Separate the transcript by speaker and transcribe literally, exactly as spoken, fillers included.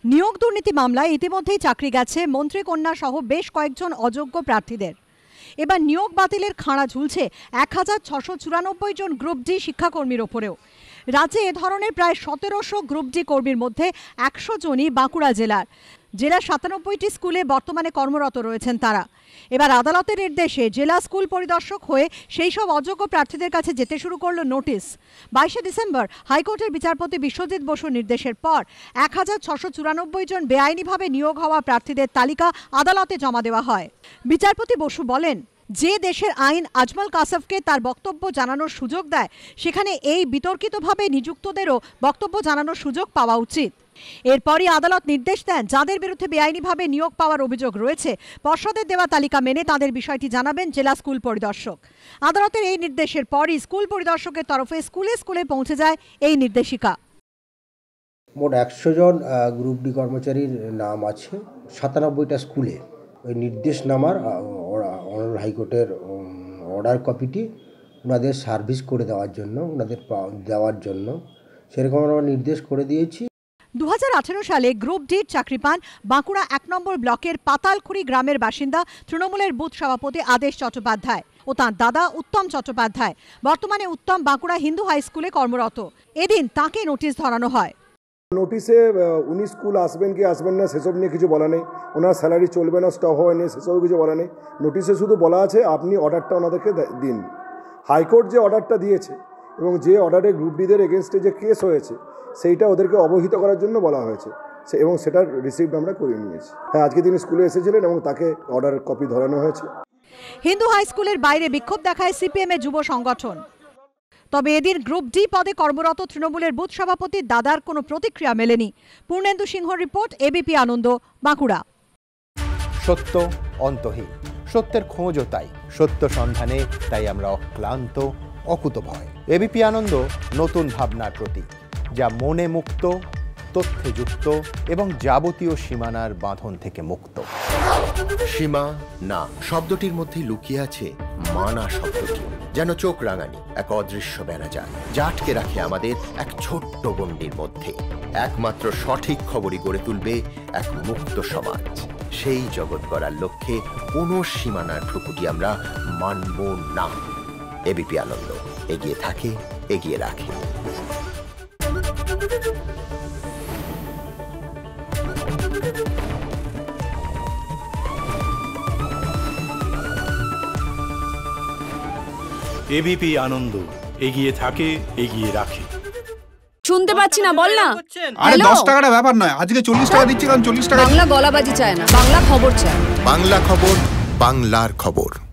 Speaker 1: নিয়োগ দুর্নীতি মামলায় ইতিমধ্যেই চাকরি গেছে মন্ত্রী কন্যা সহ বেশ কয়েকজন অযোগ্য প্রার্থীদের। এবার নিয়োগ বাতিলের খাঁড়া ঝুলছে এক হাজার ছশো চুরানব্বই জন গ্রুপ ডি শিক্ষাকর্মীর ওপরেও। রাজ্যে এ ধরনের প্রায় সতেরোশো গ্রুপ ডি কর্মীর মধ্যে একশো জনই বাঁকুড়া জেলার। জেলার সাতানব্বইটি স্কুলে বর্তমানে কর্মরত রয়েছেন তারা। এবার আদালতের নির্দেশে জেলা স্কুল পরিদর্শক হয়ে সেই সব অযোগ্য প্রার্থীদের কাছে যেতে শুরু করল নোটিশ। বাইশে ডিসেম্বর হাইকোর্টের বিচারপতি বিশ্বজিৎ বসুর নির্দেশের পর এক হাজার ছশো চুরানব্বই জন বেআইনিভাবে নিয়োগ হওয়া প্রার্থীদের তালিকা আদালতে জমা দেওয়া হয়। বিচারপতি বসু বলেন, যে দেশের আইন আজমল কাসাফকে তার বক্তব্য জানানোর সুযোগ দেয়, সেখানে এই বিতর্কিতভাবে নিযুক্তদেরও বক্তব্য জানানোর সুযোগ পাওয়া উচিত। এরপরই আদালত নির্দেশ দেন, যাদের বিরুদ্ধে বেআইনিভাবে নিয়োগ পাওয়ার অভিযোগ রয়েছে পর্ষদের দেওয়া তালিকা মেনে তাদের বিষয়টি জানাবেন জেলা স্কুল পরিদর্শক। আদালতের এই নির্দেশের পরই স্কুল পরিদর্শকের তরফে স্কুলে স্কুলে পৌঁছে যায় এই নির্দেশিকা।
Speaker 2: মোট একশো জন গ্রুপ ডি কর্মচারীর নাম আছে সাতানব্বইটা স্কুলে। ওই নির্দেশনামার অনারেবল হাইকোর্টের অর্ডার কপিটি ওনাদের সার্ভিস করে দেওয়ার জন্য ওনাদের দেওয়ার জন্য সেরকম আমরা নির্দেশ করে দিয়েছি।
Speaker 1: দু হাজার আঠেরো সালে গ্রুপ ডির চাকরি পান বাঁকুড়া এক নম্বর ব্লকের পাতালখুড়ি গ্রামের বাসিন্দা তৃণমূলের বুথ সভাপতি আদেশ চট্টোপাধ্যায় ও তাঁর দাদা উত্তম চট্টোপাধ্যায়। বর্তমানে উত্তম বাঁকুড়া হিন্দু হাই স্কুলে কর্মরত। এদিন তাকে নোটিশ ধরানো হয়।
Speaker 3: নোটিশে উনি স্কুল আসবেন কি আসবেন না সেসব নিয়ে কিছু বলা নেই, ওনার স্যালারি চলবে না স্টপ হয় নিয়ে সেসব কিছু বলা নেই। নোটিশে শুধু বলা আছে আপনি অর্ডারটা ওনাদেরকে দিন। হাইকোর্ট যে অর্ডারটা দিয়েছে এবং যে অর্ডারে গ্রুপ ডিদের এগেনস্টে যে কেস হয়েছে সেইটা ওদেরকে অবহিত করার জন্য বলা হয়েছে এবং সেটার রিসিপ্ট আমরা করে নিয়েছি। হ্যাঁ, আজকে তিনি স্কুলে এসেছিলেন এবং তাকে অর্ডার কপি ধরানো হয়েছে।
Speaker 1: হিন্দু হাই স্কুলের বাইরে বিক্ষোভ দেখায় সিপিএম এর যুব সংগঠন। তবে এদিন গ্রুপ ডি পদে কর্মরত তৃণমূলের বুথ সভাপতির দাদার কোনো প্রতিক্রিয়া মেলেনি। Purnendu Singha report, ABP Ananda, Bankura.
Speaker 4: সত্য অন্তহীন, সত্যের খোঁজও তাই, সত্য সন্ধানে তাই আমরা অক্লান্ত, অকুতভয়। এবিপি আনন্দ নতুন ভাবনার প্রতীক, যা মনে মুক্ত, তথ্যে যুক্ত এবং যাবতীয় সীমানার বাঁধন থেকে মুক্ত।
Speaker 5: সীমা না শব্দটির মধ্যে লুকিয়ে আছে মানা শব্দটি, যেন চোখ রাঙানি এক অদৃশ্য ব্যানাজার, যা আটকে রাখে আমাদের এক ছোট্ট গণ্ডির মধ্যে। একমাত্র সঠিক খবরই গড়ে তুলবে এক মুক্ত সমাজ। সেই জগৎ গড়ার লক্ষ্যে কোনো সীমানার ঠুকুটি আমরা মানব না। এবিপি আনন্দ এগিয়ে থাকে, এগিয়ে রাখে।
Speaker 6: এবিপি আনন্দ এগিয়ে থাকে, এগিয়ে রাখে।
Speaker 7: শুনতে পাচ্ছি না, বল না।
Speaker 8: আরে দশ টাকাটা ব্যাপার নয়, আজকে চল্লিশ টাকা দিচ্ছি, কারণ চল্লিশ টাকা।
Speaker 7: বাংলা গলাবাজি চায় না, বাংলা খবর চায়।
Speaker 5: বাংলা খবর, বাংলার খবর।